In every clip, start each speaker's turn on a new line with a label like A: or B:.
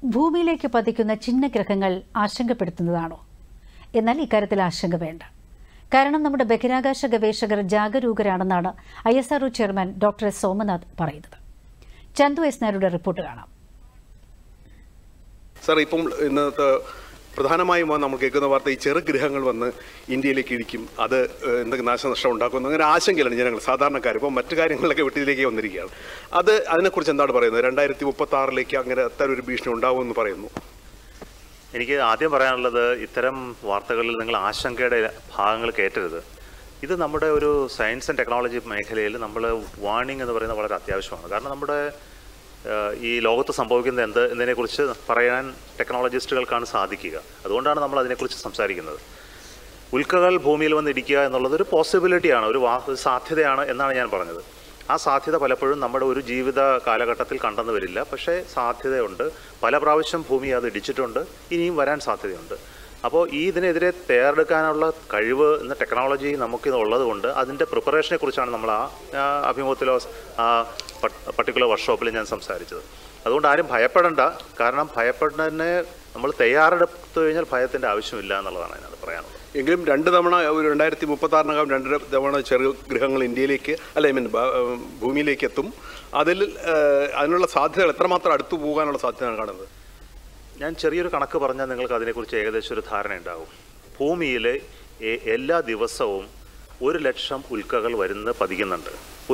A: ഭൂമിയിലേക്ക് പതിക്കുന്ന ചിഹ്നഗ്രഹങ്ങൾ ആശങ്കപ്പെടുത്തുന്നതാണോ? എന്നാൽ ഇക്കാര്യത്തിൽ ആശങ്ക വേണ്ട. കാരണം നമ്മുടെ ബഹിരാകാശ ഗവേഷകർ ജാഗരൂകരാണെന്നാണ് ISRO chairman doctor S Somanath പറയുന്നത്. ചന്തു എസ് നായരുടെ റിപ്പോർട്ട് കാണാം.
B: സർ, ഇപ്പം ഇന്നത്തെ പ്രധാനമായും നമ്മൾ കേൾക്കുന്ന വാർത്ത ഈ ചെറുഗ്രഹങ്ങൾ വന്ന് ഇന്ത്യയിലേക്ക് ഇടിക്കും, അത് എന്തെങ്കിലും നാശനഷ്ടം ഉണ്ടാക്കുമെന്ന് അങ്ങനെ ആശങ്കയിലാണ് ജനങ്ങൾ, സാധാരണക്കാർ. ഇപ്പോൾ മറ്റു കാര്യങ്ങളിലൊക്കെ വീട്ടിലേക്ക് വന്നിരിക്കുകയാണ്. അതിനെക്കുറിച്ച് എന്താണ് പറയുന്നത്? 2036 അങ്ങനെ അത്തരം ഒരു ഭീഷണി ഉണ്ടാവുമെന്ന് പറയുന്നു.
C: എനിക്ക് ആദ്യം പറയാനുള്ളത്, ഇത്തരം വാർത്തകളിൽ നിങ്ങൾ ആശങ്കയുടെ ഭാഗങ്ങൾ കേട്ടരുത്. ഇത് നമ്മുടെ ഒരു സയൻസ് ആൻഡ് ടെക്നോളജി മേഖലയിൽ നമ്മൾ വാർണിംഗ് എന്ന് പറയുന്നത് വളരെ അത്യാവശ്യമാണ്. കാരണം നമ്മുടെ ഈ ലോകത്ത് സംഭവിക്കുന്നത് എന്നതിനെക്കുറിച്ച് പറയാൻ ടെക്നോളജിസ്റ്റുകൾക്കാണ് സാധിക്കുക. അതുകൊണ്ടാണ് നമ്മൾ അതിനെക്കുറിച്ച് സംസാരിക്കുന്നത്. ഉൽക്കകൾ ഭൂമിയിൽ വന്നിടിക്കുക എന്നുള്ളത് ഒരു പോസിബിലിറ്റിയാണ്, ഒരു സാധ്യതയാണ് എന്നാണ് ഞാൻ പറഞ്ഞത്. ആ സാധ്യത പലപ്പോഴും നമ്മുടെ ഒരു ജീവിത കാലഘട്ടത്തിൽ കണ്ടെന്ന് വരില്ല, പക്ഷേ സാധ്യതയുണ്ട്. പല പ്രാവശ്യം ഭൂമി അത് ഇടിച്ചിട്ടുണ്ട്, ഇനിയും വരാൻ സാധ്യതയുണ്ട്. അപ്പോൾ ഇതിനെതിരെ തയ്യാറെടുക്കാനുള്ള കഴിവ് എന്ന ടെക്നോളജി നമുക്കിത് ഉള്ളതുകൊണ്ട് അതിൻ്റെ പ്രിപ്പറേഷനെ കുറിച്ചാണ് നമ്മൾ ആ അഭിമുഖത്തിലോ ആ പർട്ടിക്കുലർ വർക്ക്ഷോപ്പിൽ ഞാൻ സംസാരിച്ചത്. അതുകൊണ്ട് ആരും ഭയപ്പെടേണ്ട. കാരണം ഭയപ്പെടുന്നതിന് നമ്മൾ തയ്യാറെടുത്തു കഴിഞ്ഞാൽ ഭയത്തിൻ്റെ ആവശ്യമില്ല എന്നുള്ളതാണ് അതിനകത്ത് പറയാനുള്ളത്.
B: എങ്കിലും 2 തവണ 2036 2 തവണ ചെറുഗ്രഹങ്ങൾ ഇന്ത്യയിലേക്ക് ഭൂമിയിലേക്ക് എത്തും. അതിനുള്ള സാധ്യതകൾ എത്രമാത്രം അടുത്തു പോകാനുള്ള സാധ്യതയാണ് കാണുന്നത്?
C: ഞാൻ ചെറിയൊരു കണക്ക് പറഞ്ഞാൽ നിങ്ങൾക്ക് അതിനെക്കുറിച്ച് ഏകദേശം ഒരു ധാരണ ഉണ്ടാകും. ഭൂമിയിൽ എല്ലാ ദിവസവും 100,000 ഉൽക്കകൾ പതിക്കുന്നുണ്ട്.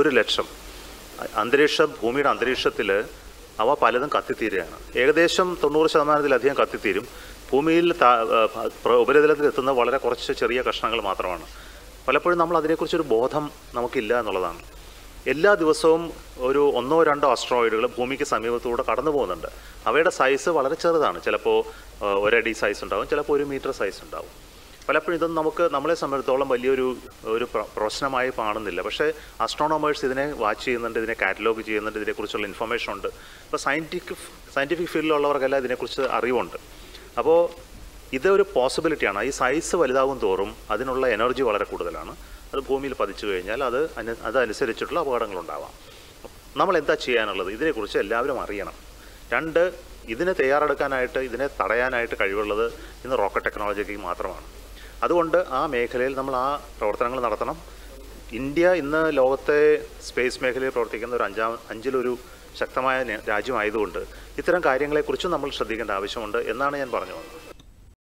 C: 100,000. ഭൂമിയുടെ അന്തരീക്ഷത്തിൽ അവ പലതും കത്തിത്തീരുകയാണ്. ഏകദേശം 90% കത്തിത്തീരും. ഭൂമിയിൽ ഉപരിതലത്തിൽ എത്തുന്ന വളരെ കുറച്ച് ചെറിയ കഷ്ണങ്ങൾ മാത്രമാണ്. പലപ്പോഴും നമ്മൾ അതിനെക്കുറിച്ചൊരു ബോധം നമുക്കില്ല എന്നുള്ളതാണ്. എല്ലാ ദിവസവും ഒരു 1-2 ആസ്ട്രോയിഡുകൾ ഭൂമിക്ക് സമീപത്തൂടെ കടന്നു പോകുന്നുണ്ട്. അവയുടെ സൈസ് വളരെ ചെറുതാണ്. ചിലപ്പോൾ 1 അടി സൈസ് ഉണ്ടാവും, ചിലപ്പോൾ 1 മീറ്റർ സൈസ് ഉണ്ടാവും. പലപ്പോഴും ഇതൊന്നും നമ്മളെ സംബന്ധിച്ചിടത്തോളം വലിയൊരു പ്രശ്നമായി കാണുന്നില്ല. പക്ഷേ ആസ്ട്രോണോമേഴ്സ് ഇതിനെ വാച്ച് ചെയ്യുന്നുണ്ട്, ഇതിനെ കാറ്റലോഗ് ചെയ്യുന്നുണ്ട്, ഇതിനെക്കുറിച്ചുള്ള ഇൻഫർമേഷൻ ഉണ്ട്. ഇപ്പോൾ സയൻറ്റിഫിക് ഫീൽഡിലുള്ളവർക്കെല്ലാം ഇതിനെക്കുറിച്ച് അറിവുണ്ട്. അപ്പോൾ ഇതൊരു പോസിബിലിറ്റിയാണ്. ഈ സൈസ് വലുതാകും തോറും അതിനുള്ള എനർജി വളരെ കൂടുതലാണ്. അത് ഭൂമിയിൽ പതിച്ചു കഴിഞ്ഞാൽ അതനുസരിച്ചിട്ടുള്ള അപകടങ്ങളുണ്ടാവാം. നമ്മൾ എന്താ ചെയ്യാനുള്ളത്? ഇതിനെക്കുറിച്ച് എല്ലാവരും അറിയണം. 2, ഇതിനെ തയ്യാറെടുക്കാനായിട്ട്, ഇതിനെ തടയാനായിട്ട് കഴിവുള്ളത് ഇന്ന് റോക്കറ്റ് ടെക്നോളജിക്ക് മാത്രമാണ്. അതുകൊണ്ട് ആ മേഖലയിൽ നമ്മൾ ആ പ്രവർത്തനങ്ങൾ നടത്തണം. ഇന്ത്യ ഇന്ന് ലോകത്തെ സ്പേസ് മേഖലയിൽ പ്രവർത്തിക്കുന്ന ഒരു 5-ൽ ശക്തമായ രാജ്യമായതുകൊണ്ട് ഇത്തരം കാര്യങ്ങളെക്കുറിച്ചും നമ്മൾ ശ്രദ്ധിക്കേണ്ട ആവശ്യമുണ്ട് എന്നാണ് ഞാൻ പറഞ്ഞു വന്നത്.